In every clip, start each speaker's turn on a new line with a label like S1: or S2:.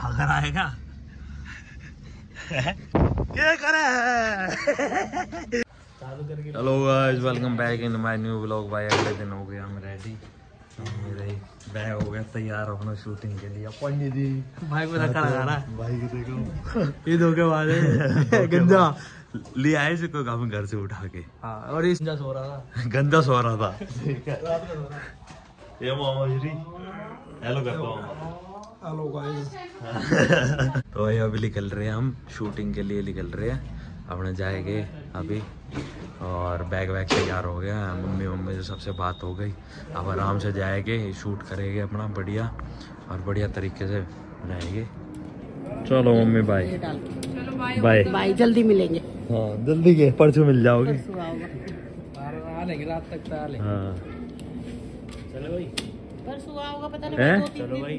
S1: अगर आएगा क्या करे। Hello guys, welcome back in my new vlog. भाई अगले दिन हो गया हम रेडी, मेरे बैग हो गया तैयार अपना शूटिंग के लिए। पंडित जी भाई को धक्का लगा रहा है, भाई को देखो ये धोखेबाज है। गंजा ले आए से कोई काम घर से उठा के। हाँ, और इस गंजा सो रहा था, गंदा सो रहा था। ये मामा जी हेलो करता हूँ। Hello guys. तो भाई अभी निकल रहे हैं, हम शूटिंग के लिए निकल रहे हैं। अपने जाएंगे अभी और बैग वैग तैयार हो गया। मम्मी से सबसे बात हो गई, अब आराम से जाएंगे, शूट करेंगे अपना बढ़िया और बढ़िया तरीके से रहेंगे। चलो मम्मी बाय बाय
S2: बाय, जल्दी मिलेंगे।
S1: हाँ जल्दी के परसों मिल जाओगे।
S2: रात तक।
S1: हाँ
S2: चलो भाई, परसों आओगे पता नहीं। चलो भाई।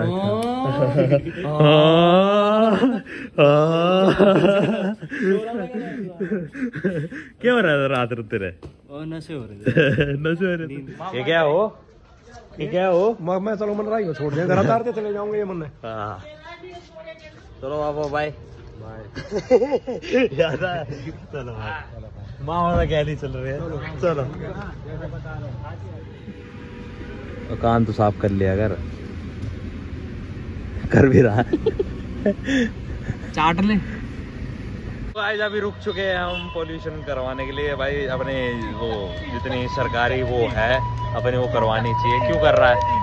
S2: क्या हो रहा है रात तेरे? नशे हो रहे
S1: नशे हो रहे। ये क्या हो, ये क्या हो?
S3: मैं चलो मन रहा ही छोड़ दिया, घर से चले जाऊंगे ये मन है।
S1: चलो बाबा बाय बाय। याद है? चलो मामा क्या नहीं चल रहे हैं। चलो कान तो साफ कर लिया, अगर कर भी रहा
S2: चाट ले।
S1: आज अभी रुक चुके हैं हम पोल्यूशन करवाने के लिए। भाई अपने वो जितनी सरकारी वो है अपने वो करवानी चाहिए। क्यों कर रहा है?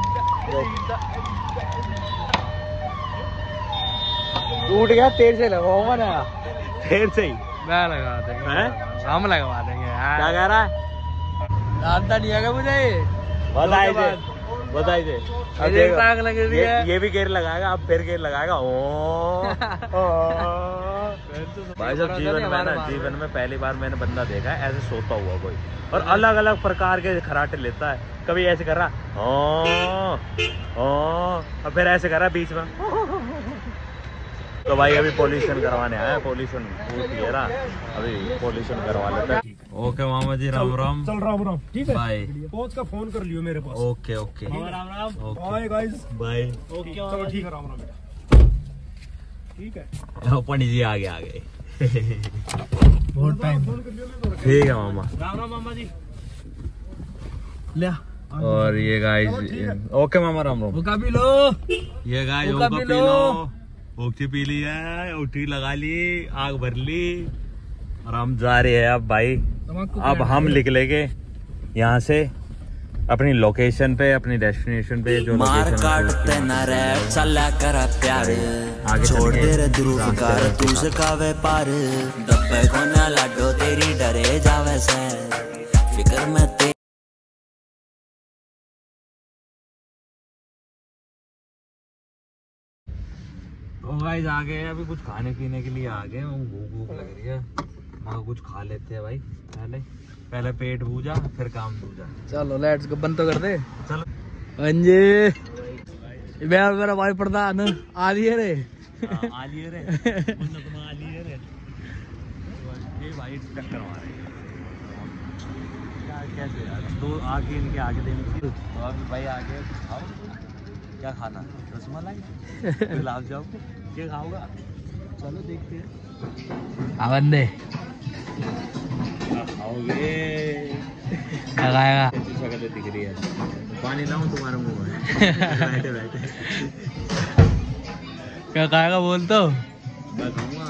S3: टूट गया, तेल से लगाऊंगा ना।
S1: फिर से ही
S3: मैं लगा देंगे, हम लगवा देंगे।
S1: क्या कह रहा है?
S3: जानता नहीं है मुझे।
S1: बताइए बताइए। ये भी गेर लगाएगा, अब फिर गेर लगाएगा। भाई साहब जीवन में पहली बार मैंने बंदा देखा है ऐसे सोता हुआ कोई, और अलग अलग प्रकार के खराटे लेता है। कभी ऐसे कर रहा और फिर ऐसे कर रहा बीच में। तो भाई अभी पोल्यूशन करवाने आया, पोल्यूशन अभी पोल्यूशन करवा लेता है। ओके मामा जी, राम राम।
S3: चल राम राम। ठीक है,
S1: बाय।
S3: पहुंच का फोन कर लियो मेरे पास।
S1: Okay okay
S3: Ram Ram. Bye guys,
S1: bye.
S3: चलो ठीक है, राम राम बेटा। ठीक है,
S1: पंडित जी आ गए
S3: बहुत टाइम।
S1: ठीक है मामा।
S3: राम राम मामा जी। ले
S1: और ये गाइस, ओके मामा राम राम।
S3: ओका पी लो।
S1: ये गाइस ओका पी लो। ओकी पी ली है, उठी लगा ली, आग भर ली और हम जा रहे हैं अब भाई। अब हम निकलेंगे यहाँ से अपनी लोकेशन पे, अपनी डेस्टिनेशन पे। जो
S4: मार काटते न रे चला कर प्यार, छोड़ दे रे ध्रुवकार तू से का व्यापार। डब्बे को ना लाडो तेरी डरे जावे से फिकर में ते।
S1: तो गाइस आ गए अभी कुछ खाने पीने के लिए आ गए। भूख लग रही है, मगर कुछ खा लेते हैं भाई। पहले पेट भूजा फिर काम दूजा।
S3: चलो लेट्स गो, बंद तो कर दे।
S1: चलो
S3: अंजे मेरा भाई प्रधान आ लिए रे।
S1: आलिए रे ये भाई टक्कर मारे यार, कैसे यार? दो आगे इनके आगे देनी चाहिए। तो अभी भाई आगे खाओ, क्या खाना? रसमलाई, गुलाब जामुन, क्या खाओगा? चलो देखते हैं।
S3: बंदे
S1: खाओगे
S3: खाएगा।
S1: शक्ल दिख रही है, पानी लाऊं तुम्हारे मुंह में? बैठे बैठे
S3: क्या खाएगा बोल तो?
S1: मैं खाऊंगा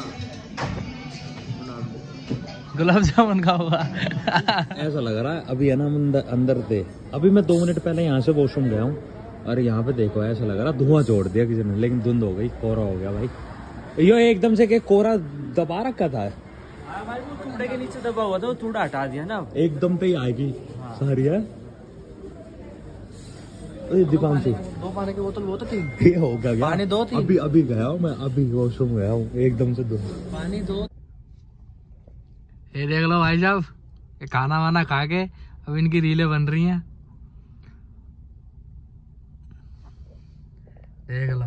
S3: गुलाब जामुन खाऊंगा।
S1: ऐसा लग रहा है अभी है ना हम अंदर थे। अभी मैं 2 मिनट पहले यहाँ से वॉशरूम गया हूँ और यहाँ पे देखो ऐसा लग रहा धुआं छोड़ दिया किसी ने, लेकिन धुंध हो गई, कोहरा हो गया भाई। यो एकदम से कोहरा दबा रखा था
S3: भाई, वो कूड़े के नीचे दबा हुआ था, वो कूड़ा हटा दिया ना,
S1: एकदम पे ही आएगी सारी है। दुकान से
S3: 2 पानी की बोतल वो तो थी।
S1: ये हो गया
S3: पानी 2 थी।
S1: अभी गया हूँ मैं, अभी वॉशरूम गया हूँ, एकदम से
S3: पानी 2। ये देख लो भाई साहब, ये खाना वाना खा के अब इनकी रीलें बन रही हैं। देख लो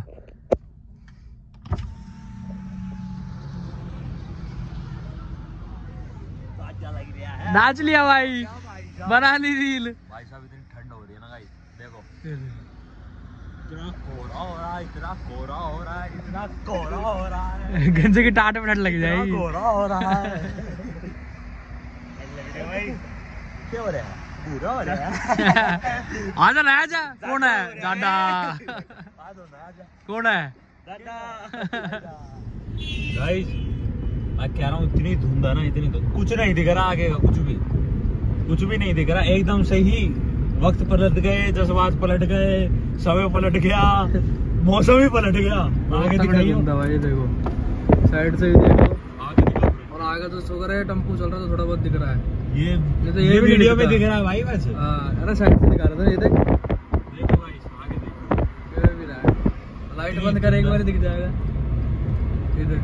S3: नाच लिया भाई, बना ली रील।
S1: भाई साहब इतनी ठंड हो रही है ना गाइस, देखो इतना कोहरा हो रहा है, इतना कोहरा हो रहा है, इतना कोहरा हो रहा है,
S3: गंजे की टाट पे लग जाएगी।
S1: कोहरा हो रहा है। भाई क्या हो रहा है? पूरा हो रहा है।
S3: आजा ना आजा। कौन है दादा? कौन है
S1: गाइस? मैं कह रहा हूँ इतनी धुंध है ना, इतनी धुंध, कुछ नहीं दिख रहा आगे का, कुछ भी नहीं दिख रहा। एकदम सही वक्त पलट गए, जज्बात पलट गए, समय पलट गया, मौसम ही पलट गया। आगे दिखाइए
S3: भाई, देखो साइड से ही देखो।
S1: आगे दिखाओ।
S3: और आगे तो शुक्र है टेम्पो चल रहा है तो थोड़ा बहुत दिख रहा है।
S1: ये
S3: तो
S1: ये वीडियो में दिख रहा है भाई वैसे।
S3: अरे साइड से दिखा रहा था। ये देख,
S1: देखो गाइस, आगे देखो।
S3: ये भी रहा है। लाइट बंद कर, एक बार दिख जाएगा। इधर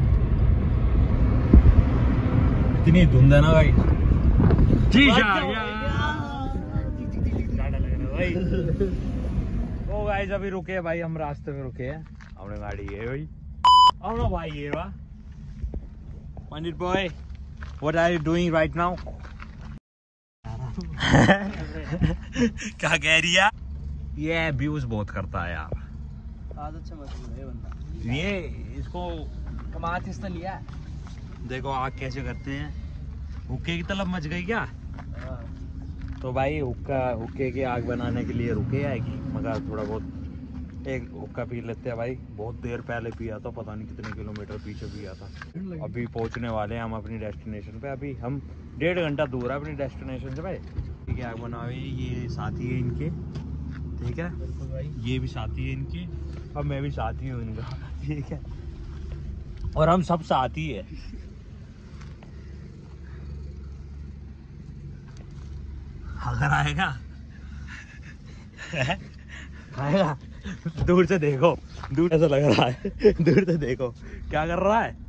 S1: इतनी धुंध है ना भाई।
S3: जी
S1: ओ गाइस, अभी रुके भाई, हम रास्ते में रुके हैं। हमने गाड़ी ये भाई, हमने भाई ये वाह। Pandit boy, what are you doing right now? क्या कह रही है? ये व्यूज बहुत करता है यार।
S3: आदत से मशहूर है बंदा।
S1: ये इसको
S3: कमात इसने लिया।
S1: देखो आग कैसे करते हैं। हुक्के की तलब मच गई क्या? तो भाई हुक्के की आग बनाने के लिए रुके आएगी, मगर थोड़ा बहुत एक हुक्का पी लेते हैं भाई। बहुत देर पहले पिया था, पता नहीं कितने किलोमीटर पीछे पिया था। अभी पहुंचने वाले हैं हम अपनी डेस्टिनेशन पे। अभी हम 1.5 घंटा दूर है अपनी डेस्टिनेशन से भाई। ठीक है, आग बनावे, ये साथी है इनके, ठीक है, ये भी साथी है इनके, अब मैं भी साथी हूँ इनका, ठीक है, और हम सब साथी है। अगर आएगा आएगा, दूर से देखो, दूर ऐसा लग रहा है, दूर से देखो क्या कर रहा है।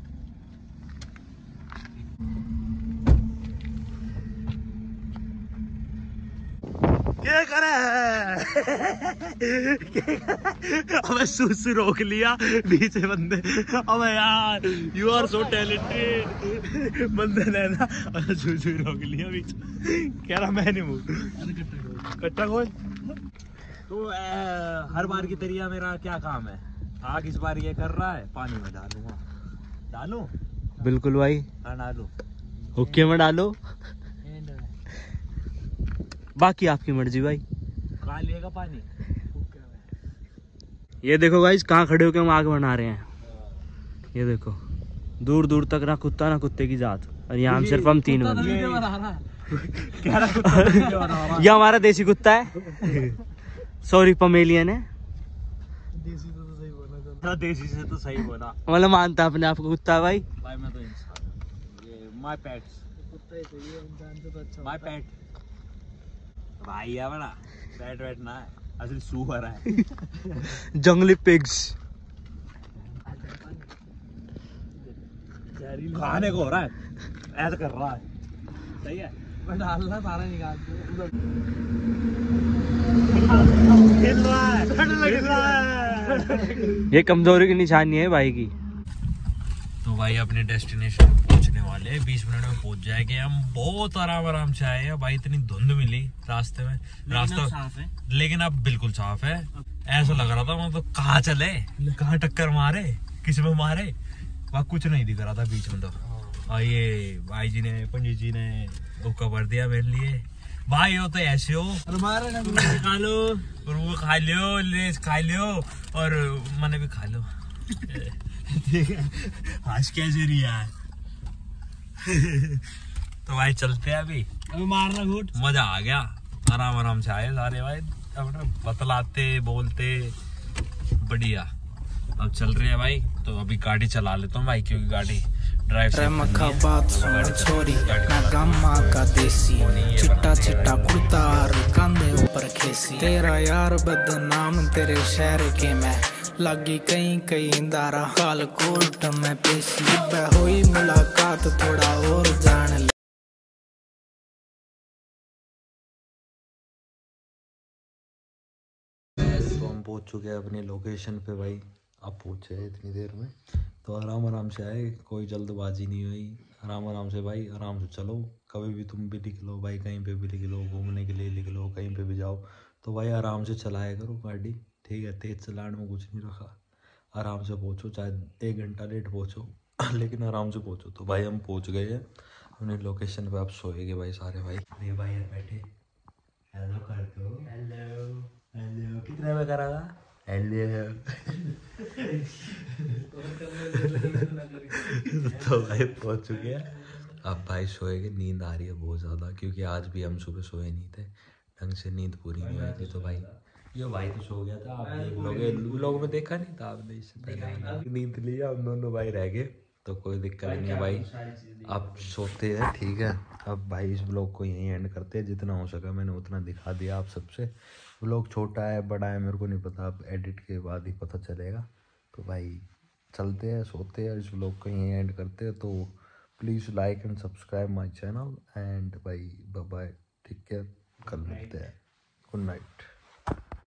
S1: क्या करे? अबे सुसु रोक लिया बीच में बंदे। अबे यार, यू आर सो टैलेंटेड। बंदे ने ना सुसु रोक लिया बीच। कह रहा मैं नहीं हूँ कट्टा खोल। तो हर बार की तरह मेरा क्या काम है? आग इस बार ये कर रहा है, पानी में डालूंगा। डालूं?
S3: बिल्कुल भाई,
S1: हाँ डालूं।
S3: हुक्के में डालो, बाकी आपकी मर्जी भाई।
S1: कहाँ लिएगा पानी?
S3: ये देखो गाइस, कहाँ खड़े होकर हम आग बना रहे हैं। ये देखो, दूर दूर तक ना कुत्ता ना कुत्ते की जात, और यहाँ हम सिर्फ हम 3 बंदे। ये हमारा देसी कुत्ता है। सॉरी, पमेलियन है।
S1: देसी से तो सही बोला।
S3: मतलब मानता अपने आप को कुत्ता है भाई।
S1: भाई मैं तो इंसान, ये माय पेट्स, कुत्ता ही सही है, इंसान से तो अच्छा माय पेट भाई है बड़ा। पेट वेट ना है, असली सूअर है।
S3: जंगली पिग्स
S1: खाने को हो रहा है, ऐसा कर रहा है, सही है।
S3: डालना सारा निकाल ये कमजोरी की निशानी है भाई की।
S1: तो भाई अपने डेस्टिनेशन पहुंचने वाले हैं, 20 मिनट में पहुंच जाएंगे हम। बहुत आराम से आए हैं भाई, इतनी धुंध मिली रास्ते में। रास्ता साफ है, लेकिन अब बिल्कुल साफ है। ऐसा लग रहा था मतलब कहाँ चले, कहाँ टक्कर मारे, किस में मारे, वहाँ कुछ नहीं दिख रहा था बीच में। तो और ये भाई जी ने, पंडित जी ने हुक्का भर दिया मेरे लिए। भाई हो तो ऐसे हो, खा लो और वो खा लो, लेस खा लो और मैंने भी खा लो। ठीक है, आज कैसे रिया है। तो भाई चलते हैं अभी मारना घूट। मजा आ गया, आराम से आए सारे भाई, अपने बतलाते बोलते बढ़िया। अब चल रहे हैं भाई, तो अभी गाड़ी चला लेता हूँ भाई, क्योंकि गाड़ी ड्राइव
S5: चिट्टा चिट्टा कुर्ता कंधे ऊपर खेसी, तेरा यार बदनाम तेरे शहर के मैं लगी कहीं दारा काल कोर्ट में पेशी। हुई मुलाकात थोड़ा और जान ले।
S1: तो हम पहुंच चुके हैं अपनी लोकेशन पे भाई। अब पहुंचे इतनी देर में, तो आराम से आए, कोई जल्दबाजी नहीं हुई। आराम से भाई, आराम से चलो। कभी भी तुम भी लिख लो भाई, कहीं पे भी लिख लो, घूमने के लिए लिख लो, कहीं पे भी जाओ, तो भाई आराम से चलाया करो गाड़ी। ठीक है, तेज चलाने में कुछ नहीं रखा, आराम से पहुँचो, चाहे 1 घंटा लेट पहुँचो लेकिन आराम से पहुँचो। तो भाई हम पहुँच गए हैं अपनी लोकेशन पे। आप सोएंगे भाई सारे भाई। अरे भाई यार बैठे, हेलो कर दो, हेलो हेलो, कितने में करा था, हेलो तो भाई पहुँच चुके हैं। अब भाई सोएंगे, नींद आ रही है बहुत ज़्यादा, क्योंकि आज भी हम सुबह सोए नहीं थे ढंग से, नींद पूरी नहीं हुई थी। तो भाई यो भाई तो सो गया था, आप देख लोगे, लोगों में देखा नहीं था आपने, इससे पहले नींद लिया, हम दोनों भाई रह गए। तो कोई दिक्कत नहीं है भाई, आप सोते हैं ठीक है। अब भाई इस ब्लॉग को यहीं एंड करते हैं, जितना हो सका मैंने उतना दिखा दिया आप सबसे। ब्लॉग छोटा है बड़ा है मेरे को नहीं पता, अब एडिट के बाद ही पता चलेगा। तो भाई चलते हैं, सोते हैं, इस ब्लॉग को यहीं एंड करते हैं। तो please like and subscribe my channel and भाई बाय बाय, ठीक है, कल मिलते हैं, गुड नाइट।